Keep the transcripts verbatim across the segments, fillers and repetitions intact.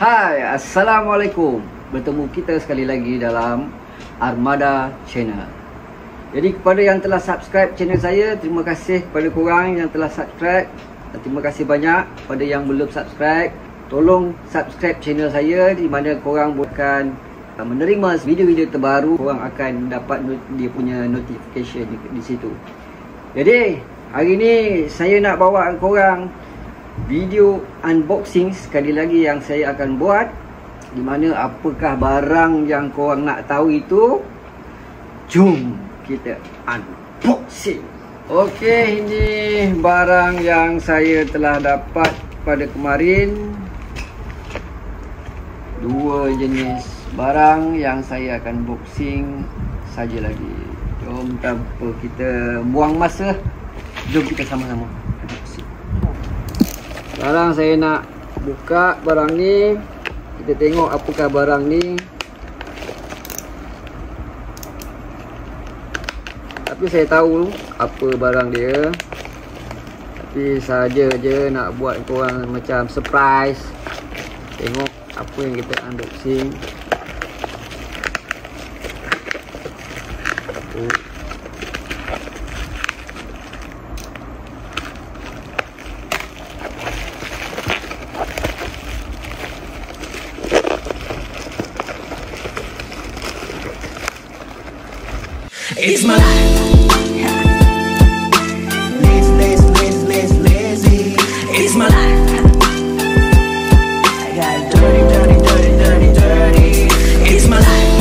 Hai, Assalamualaikum. Bertemu kita sekali lagi dalam Armada Channel. Jadi kepada yang telah subscribe channel saya, terima kasih kepada korang yang telah subscribe. Dan terima kasih banyak kepada yang belum subscribe. Tolong subscribe channel saya, di mana korang akan menerima video-video terbaru. Korang akan dapat dia punya notification di, di situ. Jadi hari ni saya nak bawa korang video unboxing sekali lagi yang saya akan buat, di mana apakah barang yang korang nak tahu itu. Jom kita unboxing. Okey, ini barang yang saya telah dapat pada kemarin. Dua jenis barang yang saya akan unboxing saja lagi. Jom tanpa kita buang masa, jom kita sama-sama unboxing. Sekarang saya nak buka barang ni. Kita tengok apakah barang ni. Tapi saya tahu apa barang dia. Tapi saja je nak buat korang macam surprise. Tengok apa yang kita unboxing. Oh. It's my life. Lazy, lazy, lazy, lazy, lazy. It's my life. I got dirty, dirty, dirty, dirty, dirty. It's my life.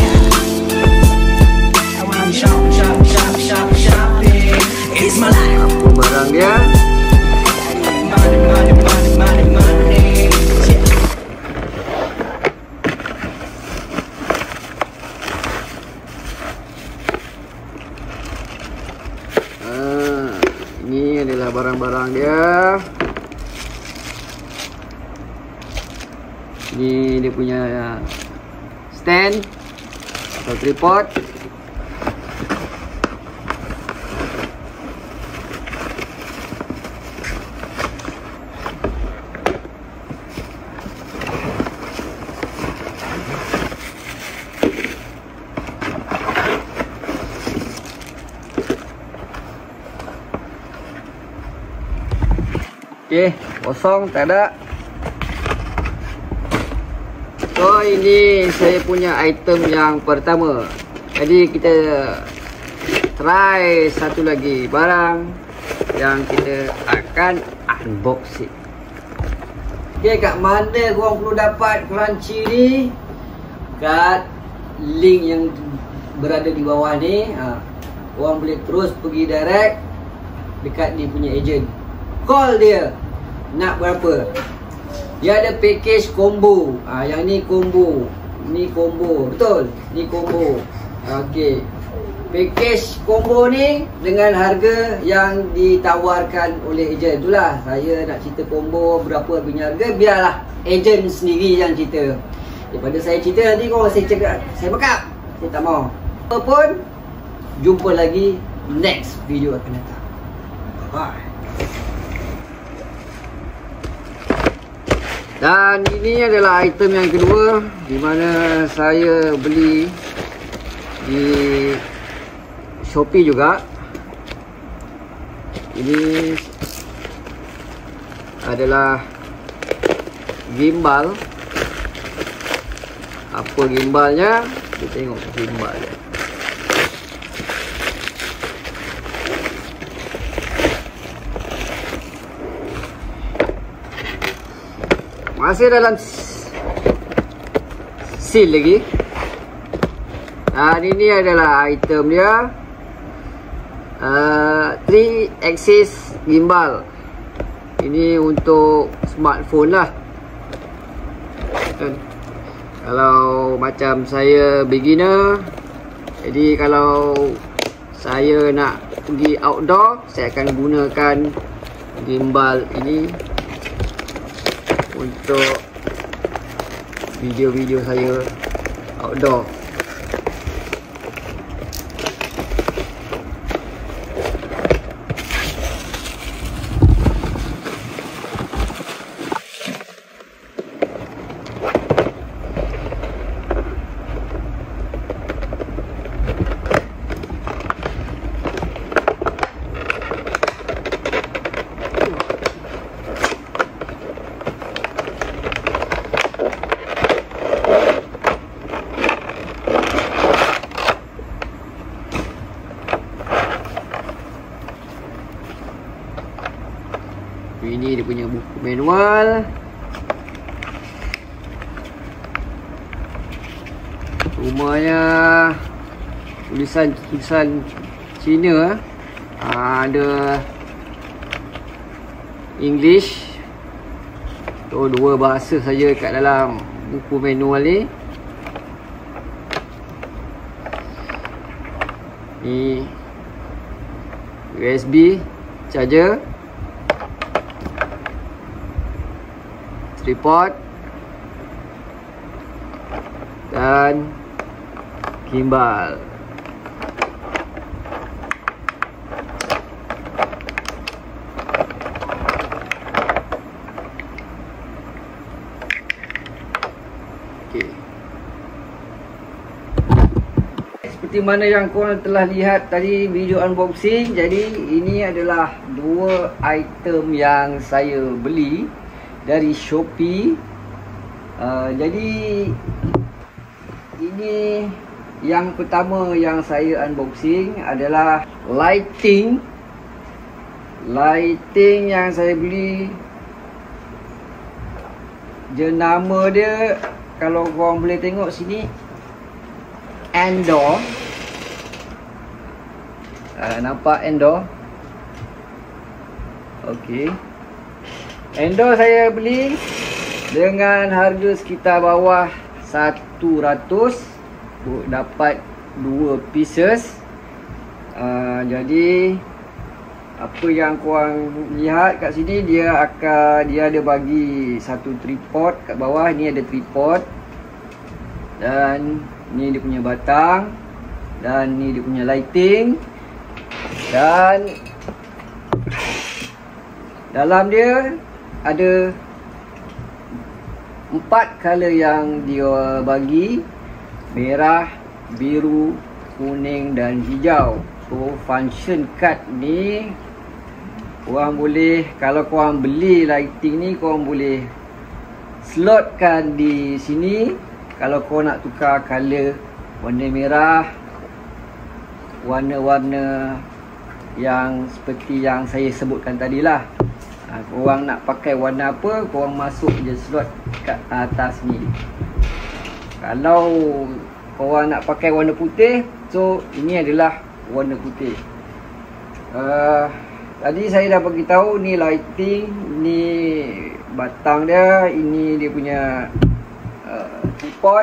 I wanna shop, shop, shop, shop, shopping. It's my life. Apa barang dia? Money, money, money, money, money. Yeah. Ini adalah barang-barang dia. Ini dia punya stand atau tripod. Okey, kosong, tak ada. So ini saya punya item yang pertama. Jadi kita try satu lagi barang yang kita akan unboxing. Okey, kat mana korang perlu dapat crunchy ni? Kat link yang berada di bawah ni. ha, Korang boleh terus pergi direct dekat dia punya agent. Call dia. Nak berapa? Dia ada package combo. Ah, yang ni combo. Ni combo. Betul? Ni combo. Okey. Package combo ni dengan harga yang ditawarkan oleh ejen. Itulah saya nak cerita combo berapa punya harga, biarlah ejen sendiri yang cerita. Daripada saya cerita nanti korang saya cakap, saya bakap. Saya tak mau. Apapun, jumpa lagi next video akan datang. Bye. Dan ini adalah item yang kedua, di mana saya beli di Shopee juga. Ini adalah gimbal. Apa gimbalnya? Kita tengok gimbalnya. Masih dalam seal lagi. Dan ini adalah item dia, uh, three axis gimbal. Ini untuk smartphone lah. Kalau macam saya beginner, jadi kalau saya nak pergi outdoor, saya akan gunakan gimbal ini untuk video-video saya outdoor. Ini dia punya buku manual. Rumahnya tulisan-tulisan Cina. Ha, ada English. Oh, dua bahasa saja kat dalam buku manual ni. Ni U S B charger, tripod dan gimbal. Okey. Seperti mana yang korang telah lihat tadi video unboxing, jadi ini adalah dua item yang saya beli dari Shopee. Uh, jadi ini yang pertama yang saya unboxing adalah lighting. Lighting yang saya beli, jenama dia, kalau korang boleh tengok sini, Andor. Uh, nampak Andor? Okey. Andor saya beli dengan harga sekitar bawah satu ratus. Dapat dua pieces. Uh, jadi apa yang korang lihat kat sini, dia akan dia ada bagi satu tripod kat bawah. Ni ada tripod. Dan ni dia punya batang. Dan ni dia punya lighting. Dan dalam dia ada empat color yang dia bagi: merah, biru, kuning dan hijau. So function card ni korang boleh, kalau korang beli lighting ni, korang boleh slotkan di sini. Kalau korang nak tukar color warna merah, warna-warna yang seperti yang saya sebutkan tadi lah. Ha, korang nak pakai warna apa, korang masuk je slot kat atas ni. Kalau korang nak pakai warna putih, so ini adalah warna putih. uh, Tadi saya dah bagi tahu ni lighting, ni batang dia, ini dia punya uh, tripod.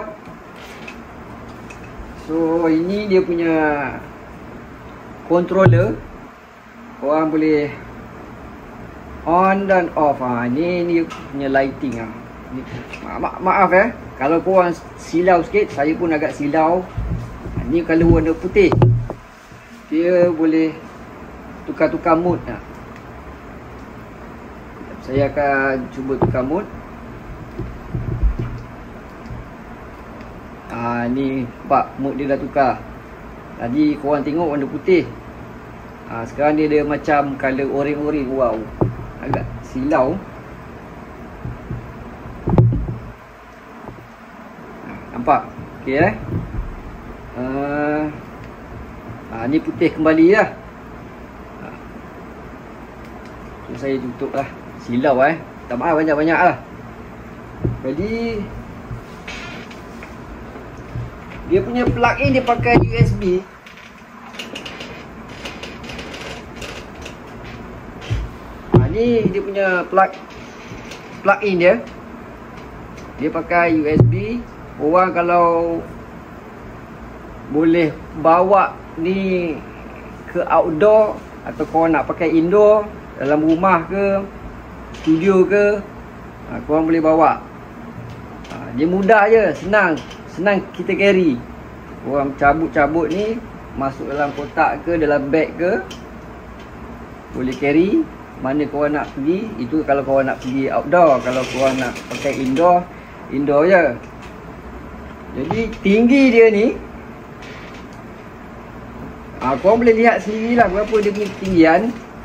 So ini dia punya controller. Korang boleh on dan off. Ha, ni ni punya lighting ah. Ni, ma ma maaf eh, kalau korang silau sikit, saya pun agak silau. Ha, ni kalau warna putih, dia boleh tukar-tukar mood lah. Saya akan cuba tukar mood. Ah, ni nampak mood dia dah tukar. Tadi korang tengok warna putih. Ah, sekarang dia ada macam color oren-oren. Wow, agak silau. Ah, nampak? Okey eh. Uh, ah, ni putih kembali lah. Ah. So, saya tutup lah. Silau eh. Tak maaf banyak-banyak lah. Jadi dia punya plug in dia pakai U S B. Ha, ni dia punya plug plug in dia. Dia pakai U S B. Orang kalau boleh bawa ni ke outdoor, atau korang nak pakai indoor, dalam rumah ke, studio ke, ha, korang boleh bawa. Ha, dia mudah je, senang. Senang kita carry. Korang cabut-cabut ni, masuk dalam kotak ke, dalam bag ke, boleh carry. Mana korang nak pergi, itu kalau korang nak pergi outdoor. Kalau korang nak pakai indoor, indoor je. Jadi tinggi dia ni, ha, korang boleh lihat sendiri lah berapa dia punya ketinggian.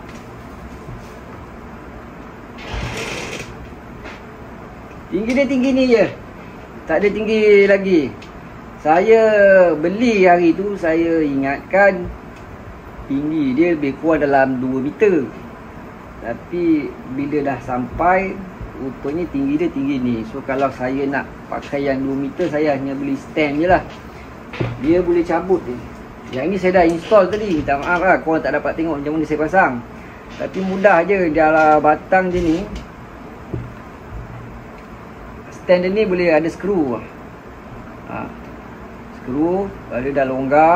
Tinggi dia tinggi ni je, tak ada tinggi lagi. Saya beli hari tu, saya ingatkan tinggi dia lebih kurang dalam dua meter. Tapi bila dah sampai, rupanya tinggi dia tinggi ni. So kalau saya nak pakai yang dua meter, saya hanya beli stand je lah. Dia boleh cabut dia. Yang ni saya dah install tadi. Minta maaf lah, korang tak dapat tengok macam mana saya pasang. Tapi mudah je. Dalam batang dia ni, stand dia ni boleh ada skru. ha. Skru, kalau dia dah longgar,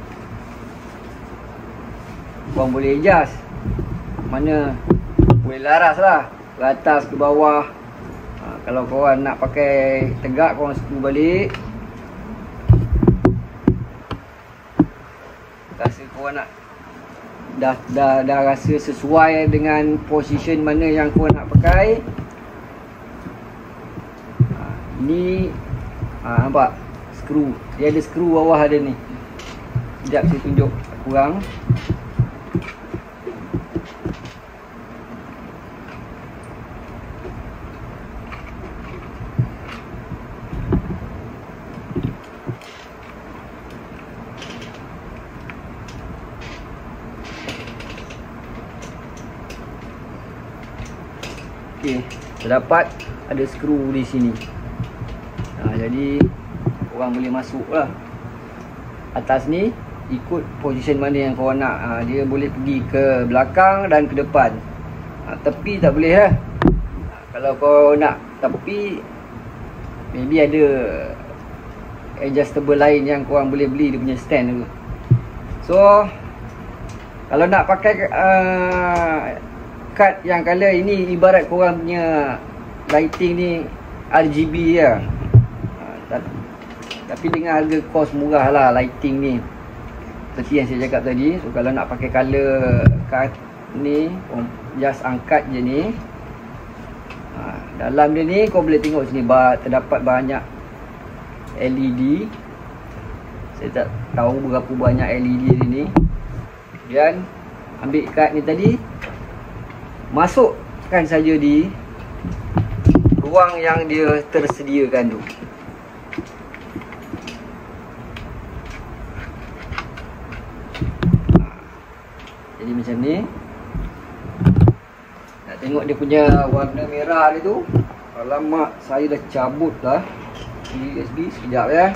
korang boleh adjust mana boleh laras lah, ke atas, ke bawah. ha, Kalau korang nak pakai tegak, korang skru balik. Rasa korang nak Dah, dah, dah rasa sesuai dengan position mana yang korang nak pakai. ha, Ni ha, nampak skru, dia ada skru bawah ada ni. Sekejap saya tunjuk korang. Okey, terdapat ada skru di sini. ha, Jadi korang boleh masuk lah. Atas ni ikut position mana yang korang nak. ha, Dia boleh pergi ke belakang dan ke depan. ha, Tepi tak boleh lah. ha, Kalau kau nak tepi, maybe ada adjustable lain yang korang boleh beli dia punya stand tu. So kalau nak pakai uh, kad yang color ini, ibarat korang punya lighting ni R G B je. ha, Tapi dengan harga kos murah lah lighting ni, seperti yang saya cakap tadi. So kalau nak pakai color kad ni, just angkat je ni. ha, Dalam dia ni kau boleh tengok sini, terdapat banyak L E D. Saya tak tahu berapa banyak L E D di ni. Kemudian ambil kad ni tadi, masukkan saja di ruang yang dia tersediakan tu. Jadi macam ni. Nak tengok dia punya warna merah dia tu. Alamak, saya dah cabut lah U S B. Sekejap ya.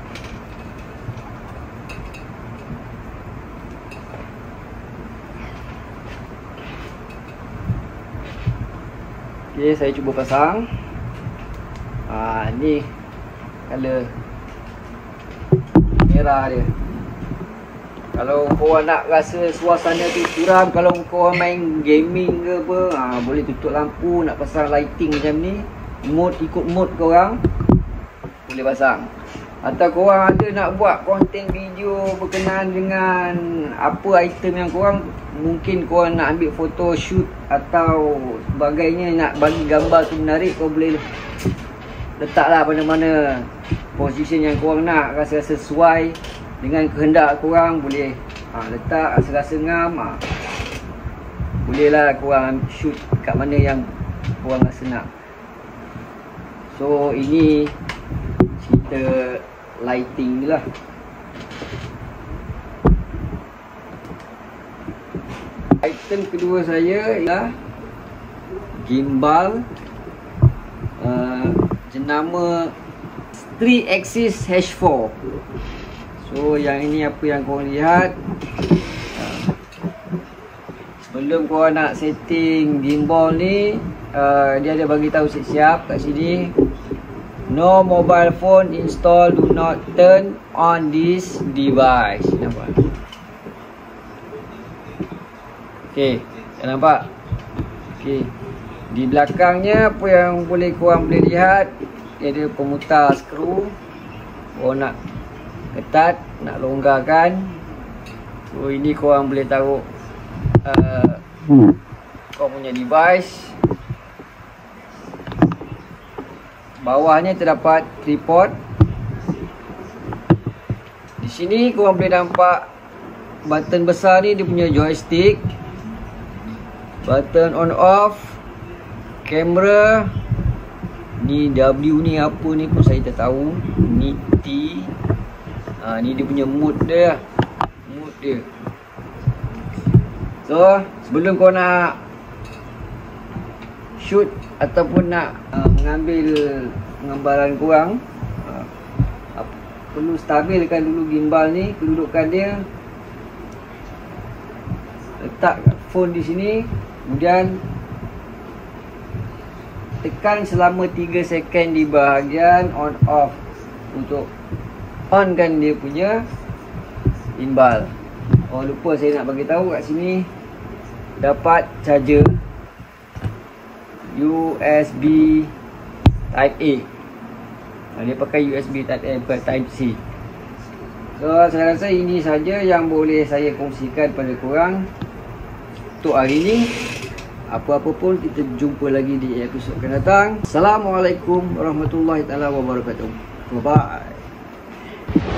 Okay, saya cuba pasang. ha, Ni color merah dia. Kalau korang nak rasa suasana tu suram, kalau korang main gaming ke apa, ha, boleh tutup lampu. Nak pasang lighting macam ni, mode ikut mode korang boleh pasang. Atau korang ada nak buat konten video berkenaan dengan apa item yang korang, mungkin korang nak ambil foto shoot atau sebagainya, nak bagi gambar tu menarik, kau boleh letaklah mana-mana position yang korang nak, rasa-rasa sesuai dengan kehendak korang. Boleh ha, letak rasa-rasa ngam. ha. Bolehlah korang shoot kat mana yang korang rasa nak. So ini cerita lighting ni lah. Item kedua saya ialah gimbal uh, jenama three axis H four. So yang ini apa yang korang lihat. uh, Sebelum korang nak setting gimbal ni, uh, dia ada bagi tahu siap-siap kat sini, no mobile phone install, do not turn on this device. Nampak? Okey, dah nampak? Okey. Di belakangnya apa yang boleh korang boleh lihat, dia ada pemutar skru. Korang nak ketat, nak longgarkan. So ini korang boleh taruh uh, korang punya device. Bawahnya terdapat tripod. Di sini korang boleh nampak button besar ni, dia punya joystick. Button on off, kamera. Ni W ni apa ni pun saya tak tahu. Ni T. Ha, ni dia punya mood dia. Mood dia. So sebelum kau nak shoot ataupun nak uh, mengambil gambaran kurang, uh, uh, perlu stabilkan dulu gimbal ni, kedudukan dia. Letak phone di sini, kemudian tekan selama tiga second di bahagian on off untuk onkan dia punya gimbal. Oh, lupa saya nak bagi tahu kat sini dapat charger U S B Type A. Dia pakai U S B Type A bukan Type C. So saya rasa ini saja yang boleh saya kongsikan pada korang untuk hari ini. Apa-apa pun kita jumpa lagi di episod akan datang. Assalamualaikum warahmatullahi taala wabarakatuh. Bye bye.